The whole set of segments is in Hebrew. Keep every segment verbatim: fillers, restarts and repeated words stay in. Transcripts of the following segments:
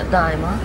ידיים, אה?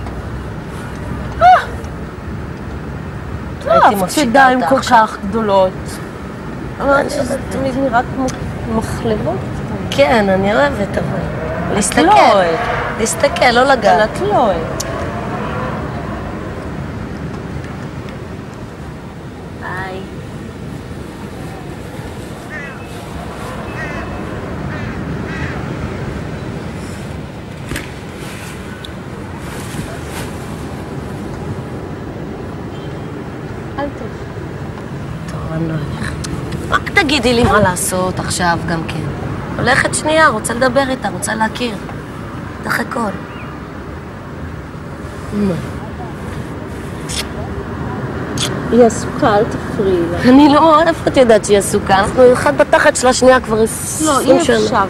לא אהבת ידיים כל כך גדולות. אמרת שזה תמיד נראה כמו מחלבות. כן, אני אוהבת, אבל... להסתכל. לא אוהבת. להסתכל, לא לגעת. אבל את לא אוהבת. ביי. אל תלך. טוב, אני לא אלך. רק תגידי לי מה לעשות עכשיו גם כן. הולכת שנייה, רוצה לדבר איתה, רוצה להכיר. איתך הכל. מה? היא עסוקה, אל תפריעי לה. אני לא, איפה את יודעת שהיא עסוקה? אנחנו אחד בתחת של השנייה כבר עשרים שנה. לא, אי אפשר.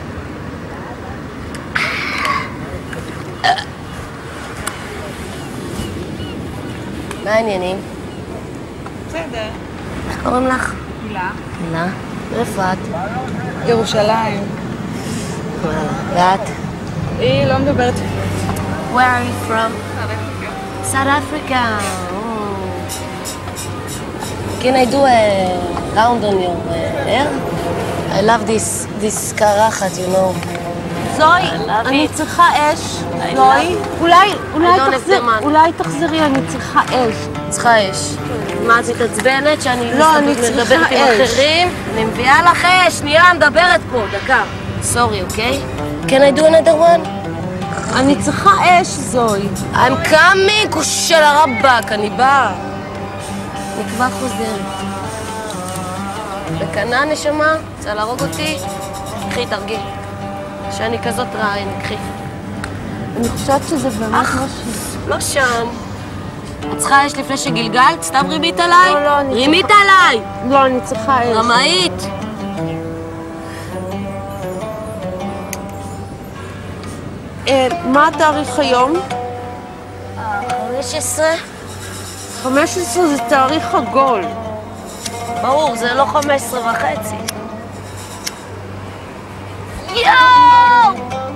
מה העניינים? בסדר. איך קוראים לך? הילה. הילה? איפה את? ירושלים. וואלה. ואת? היא לא מדברת. Where are you from? South Africa. Oh. Can I do a round on your uh, hair? I love this this קרחת, you know. זוי, אני צריכה אש. זוי, אולי, אולי תחזרי, אני צריכה אש. צריכה אש. מה, את מתעצבנת שאני לא, אני צריכה מדברת עם אש. אחרים? אני מביאה לך אש, שנייה, מדברת פה, דקה. סורי, אוקיי? Can I do another one? אני צריכה אש, זוי. I'm coming, כוש של הרבק, אני באה. אני כבר חוזרת. בקנה, נשמה? רוצה להרוג אותי? קחי, תרגיל. שאני כזאת רעה, הנה, קחי. אני חושבת שזה באמת משהו. לא שם. את צריכה אש לפני שגלגלת? סתם רימית עליי? לא, לא, אני צריכה... רימית עליי! לא, אני צריכה אש. רמאית! מה התאריך היום? חמש עשרה? חמש עשרה זה תאריך עגול. ברור, זה לא חמש עשרה וחצי. יואו!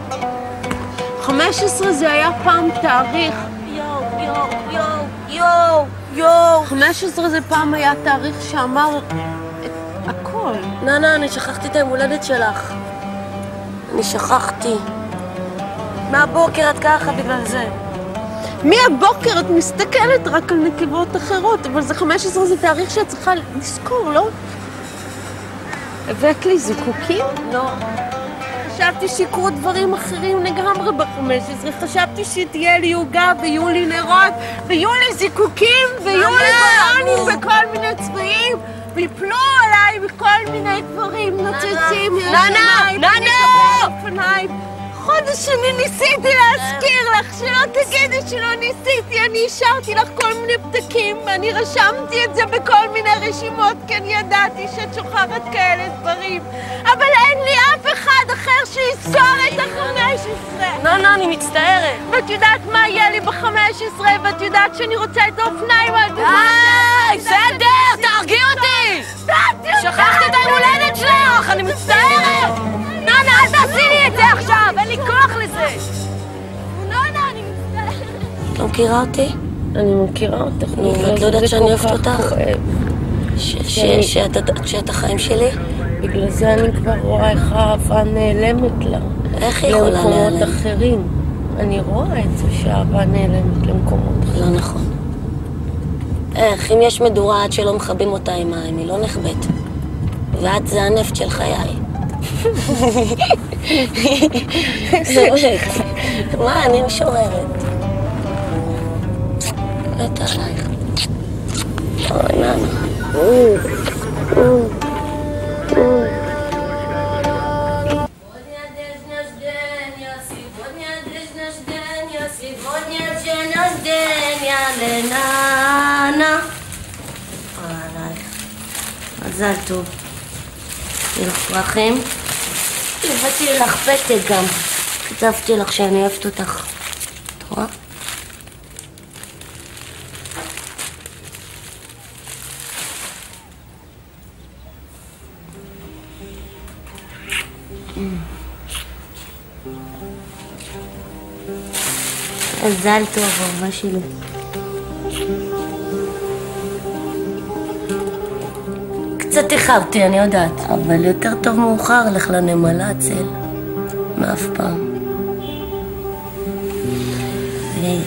חמש עשרה זה היה פעם תאריך. יואו, יואו, יואו, יואו, יואו. חמש עשרה זה פעם היה תאריך שאמר את הכל. ננה, אני שכחתי את היום הולדת שלך. אני שכחתי. מהבוקר את ככה בגלל זה. מהבוקר את מסתכלת רק על נקבות אחרות, אבל זה חמש עשרה זה תאריך שאת צריכה לזכור, לא? הבאת לי זיקוקים? לא. חשבתי שיקרו דברים אחרים לגמרי ב-חמש עשרה, חשבתי שתהיה לי עוגה ויהיו לי נרות, ויהיו לי זיקוקים, ויהיו לי בלונים בכל מיני צבעים, ויפלו עליי בכל מיני דברים נוצצים מהשמיים. ננה! חודש שני ניסיתי להזכיר לך, שלא תגידי שלא ניסיתי, אני השארתי לך כל מיני פתקים, ואני רשמתי את זה בכל מיני רשימות, כי אני ידעתי שאת שוכחת כאלה דברים. אבל אין לי אף אחד אחר שיזכור את החמש עשרה. לא, לא, אני מצטערת. ואת יודעת מה יהיה לי בחמש עשרה, ואת יודעת שאני רוצה את האופניים על דוגמא. היי, בסדר, תרגיע אותי! שכחתי את היום הולדת שלך, אני מצטערת! ננה, אל תעשי לי את זה עכשיו, אין לי כוח לזה! ננה, אני מצטערת. את לא מכירה אותי? אני מכירה אותך. נו, ואת לא יודעת שאני אוהבת אותך? שאת החיים שלי? בגלל זה אני כבר רואה איך האהבה נעלמת לה. איך היא יכולה להיעלם? למקומות אחרים. אני רואה את זה שהאהבה נעלמת למקומות אחרים. לא נכון. איך, אם יש מדורה עד שלא מכבים אותה עם מים, היא לא נחבאת. ואת זה הנפט של חיי. מה, אני משוררת. מת עלייך. אוי, ננה. לננה. עלייך. מזל טוב. יש לך פרחים? הבאתי לך פתק גם. כתבתי לך שאני אוהבת אותך. את רואה? מזל טוב, אהובה שלי. קצת איחרתי, אני יודעת, אבל יותר טוב מאוחר, לך לנמלה הצל. מאף פעם. היי.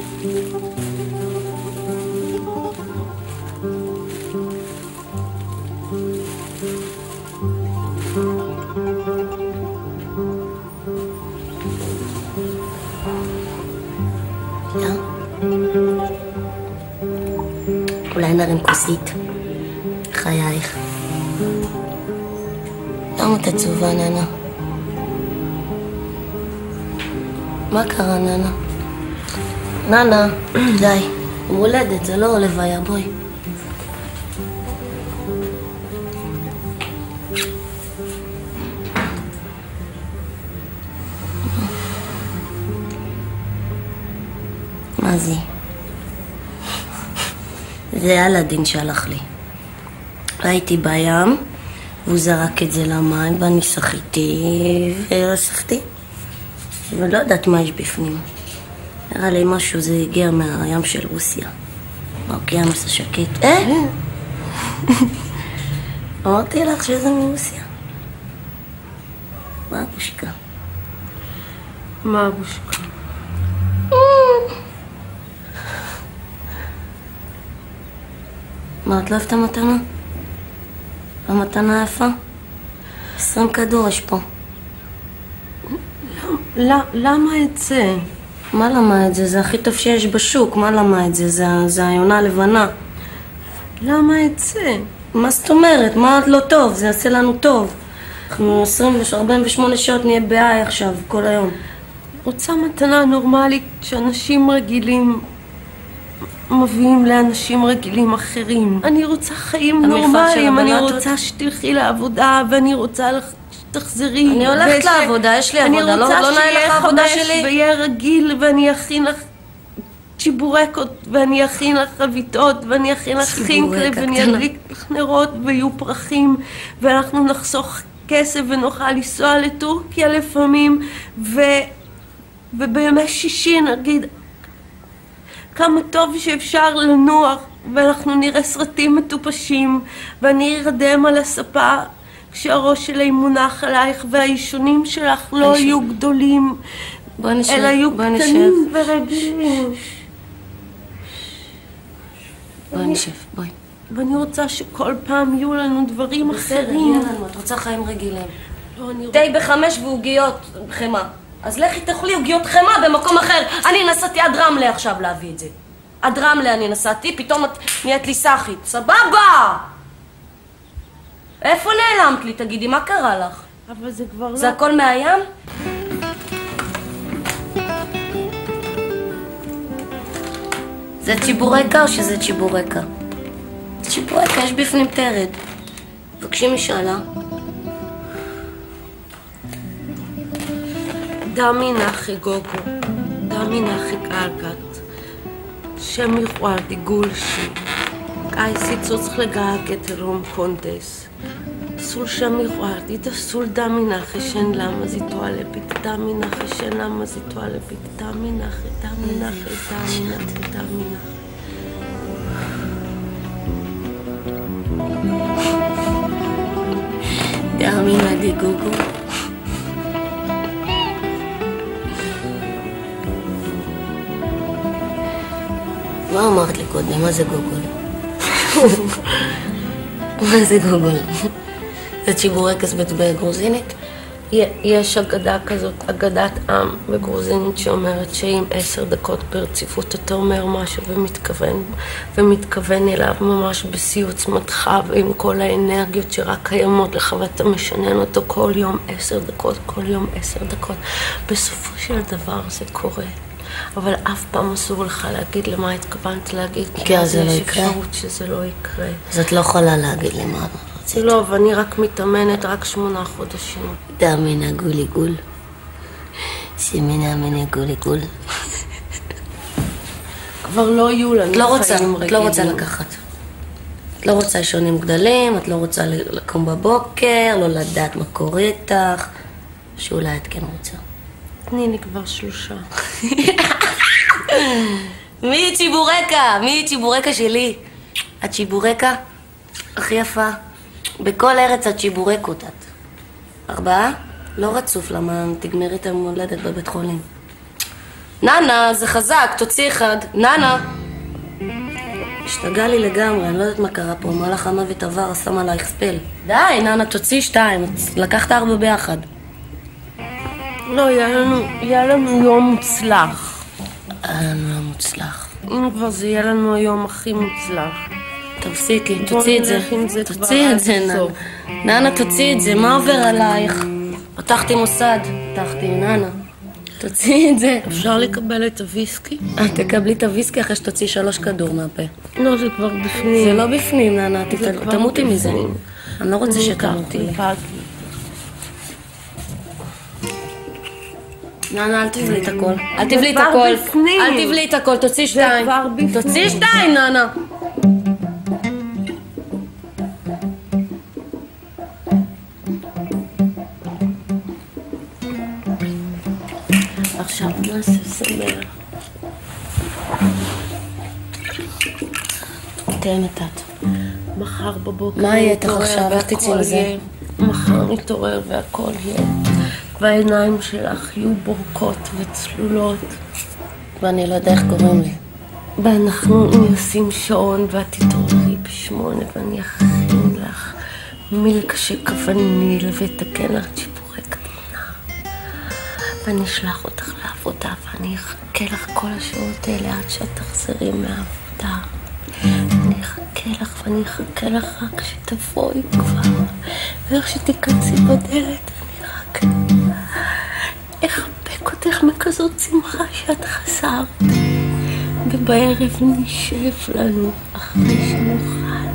אולי נרים כוסית. חייך. למה את עצובה, ננה? מה קרה, ננה? ננה, די. יום הולדת, זה לא לוויה, בואי. מה זה? זה אלאדין שהלך לי. הייתי בים, והוא זרק את זה למים, ואני שחיתי, ושחתי. ולא יודעת מה יש בפנים. נראה לי משהו, זה הגיע מהים של רוסיה. באוקיינוס השקט. אה? אמרתי לך שזה מרוסיה. מה הבושקה? מה הבושקה? מה, את לא אוהבת המתנה? המתנה יפה? עשרים כדור יש פה. למה את זה? מה למה את זה? זה הכי טוב שיש בשוק. מה למה את זה? זה, זה היונה הלבנה. למה את זה? מה זאת אומרת? מה את לא טוב? זה יעשה לנו טוב. אנחנו עשרים ארבעים ושמונה שעות נהיה בעי עכשיו, כל היום. רוצה מתנה נורמלית שאנשים רגילים מביאים לאנשים רגילים אחרים. אני רוצה חיים נורמליים, אני רוצה שתלכי לעבודה ואני רוצה שתחזרי. אני הולכת לעבודה, יש לי עבודה, לא נהיה לך עבודה שלי. אני רוצה שיהיה חמש ויהיה רגיל ואני אכין לך צ'יבורקות ואני אכין לך חביתות ואני אכין לך חינקלה ואני אדליק לך נרות ויהיו פרחים ואנחנו נחסוך כסף ונוכל לנסוע לטורקיה לפעמים ובימי שישי נגיד כמה טוב שאפשר לנוח ואנחנו נראה סרטים מטופשים ואני ארדם על הספה כשהראש שלי מונח עלייך והאישונים שלך לא יהיו גדולים אלא יהיו קטנים ורגילים. בואי נשב, בואי. ואני רוצה שכל פעם יהיו לנו דברים אחרים. בסדר, לנו, את רוצה חיים רגילים. תה בחמש ועוגיות חמה. אז לכי תאכלי עוגיות חמה במקום אחר. אני נסעתי עד רמלה עכשיו להביא את זה. עד רמלה אני נסעתי, פתאום את נהיית לי סחית. סבבה! איפה נעלמת לי? תגידי, מה קרה לך? אבל זה כבר לא... זה הכל מהים? זה צ'יבורקה או שזה צ'יבורקה? צ'יבורקה, יש בפנים תרד. בבקשי משאלה. דמי נחי גוגו, דמי נחי קלגת, שם יחוארדי גולשי, קייסי צוץ לגאגת אלום קונדס. סול שם יחוארדי, דה סול דמי נחי שן למה זי תואלה ביט, דמי נחי שן למה זי תואלה ביט, דמי נחי, דמי נחי, דמי נחי, דמי נחי. דמי נחי גוגו. מה אמרת לי קודם? מה זה גוגול? מה זה גוגול? זה צ'יבורקס בגרוזינית? יש אגדה כזאת, אגדת עם בגרוזינית שאומרת שאם עשר דקות ברציפות אתה אומר משהו ומתכוון, ומתכוון אליו ממש בשיא עוצמתך ועם כל האנרגיות שרק קיימות לך ואתה משנן אותו כל יום עשר דקות, כל יום עשר דקות. בסופו של דבר זה קורה. אבל אף פעם אסור לך להגיד למה התכוונת להגיד, כי אז יש אפשרות שזה לא יקרה. אז את לא יכולה להגיד למה רצית. לא, ואני רק מתאמנת רק שמונה חודשים. דמינה גולי גול. שימינה מיני גולי גול. כבר לא יהיו לנו חיים רגילים. את לא רוצה לקחת. את לא רוצה לישונים גדולים, את לא רוצה לקום בבוקר, לא לדעת מה קורה איתך, שאולי את כן רוצה. תני לי כבר שלושה. מי צ'יבורקה? מי צ'יבורקה שלי? הצ'יבורקה הכי יפה. בכל ארץ הצ'יבורקות את. ארבעה? לא רצוף, למה תגמרי את המולדת בבית חולים. ננה, זה חזק, תוציא אחד. ננה! השתגע לי לגמרי, אני לא יודעת מה קרה פה. מלאך המוות עבר, שם עלייך ספל. די, ננה, תוציא שתיים. לקחת ארבע ביחד. לא, יהיה לנו, יהיה לנו יום מוצלח. היה לנו יום מוצלח. אם כבר זה יהיה לנו היום הכי מוצלח. תפסיקי, תוציא את זה. תוציא את זה, ננה. ננה, תוציא את זה. מה עובר עלייך? פתחתי מוסד. פתחתי, ננה. תוציא את זה. אפשר לקבל את הוויסקי? את תקבלי את הוויסקי אחרי שתוציא שלוש כדור מהפה. לא, זה כבר בפנים. זה לא בפנים, ננה. תמותי מזה. אני לא רוצה שתמותי. ננה, אל תבלי את הכל. אל תבלי את הכל. אל תבלי את הכל, תוציא שתיים. תוציא שתיים, ננה. עכשיו נעשה סמר. תן נתת. מחר בבוקר מה יהיה איתך עכשיו? איך תצאי מזה? מחר נתעורר והכל יהיה. והעיניים שלך יהיו בורקות וצלולות. ואני לא יודע איך קוראים לי. ואנחנו נשים שעון ואת תתעוררי בשמונה ואני אכין לך מילקשק וניל ותקן לך צ'יבורק קטנה. ואני אשלח אותך לעבודה ואני אחכה לך כל השעות האלה עד שאת תחזרי מהעבודה. אני אחכה לך ואני אחכה לך רק שתבואי כבר. ואיך שתיכנסי בדלת אני רק אחבק אותך מכזאת שמחה שאת חזרת. ובערב נשב לנו אחרי שנוכל.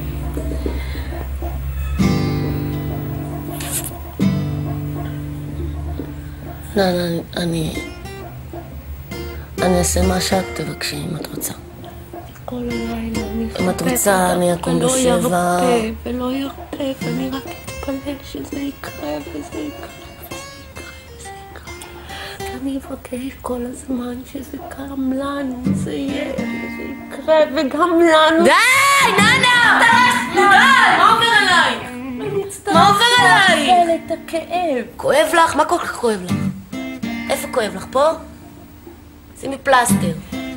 לא, לא, אני... אני אעשה מה שאת תבקשי, אם את רוצה. כל הלילה אני אחבק. אם את רוצה, אני אקום בשבע. ולא ירפה, ולא ירפה, ואני רק אתפלל שזה יקרה, וזה יקרה, וזה יקרה, וזה יקרה. אני אבקש כל הזמן שזה גם לנו, זה יהיה, וזה יקרה, וגם לנו. די, ננה! די! מה עובר עליי? מה עובר עליי? אני אצטרך את הכאב. כואב לך? מה כל כך כואב לך? איפה כואב לך? פה? שימי פלסטר.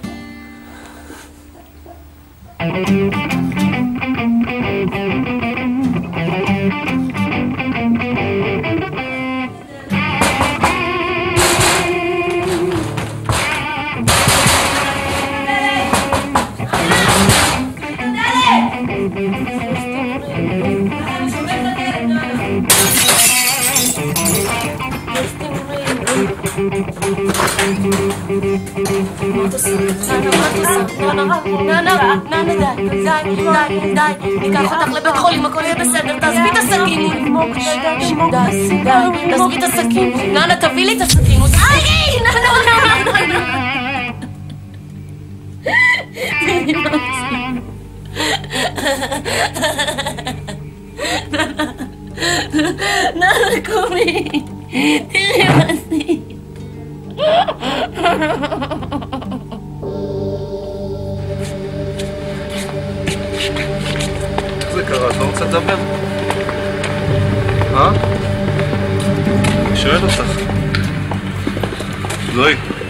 ננה, ננה, די, די, די, די, ניקח אותך לבית חולים, הכל יהיה בסדר, תעזבי את הסכין. די, די, תעזבי את הסכין. ננה, תביא לי את הסכין. די, ננה, ננה, ננה, קומי. תראי מה עשית. איך זה קרה? את לא רוצה לדבר? אה? אני שואל אותך. זוהי.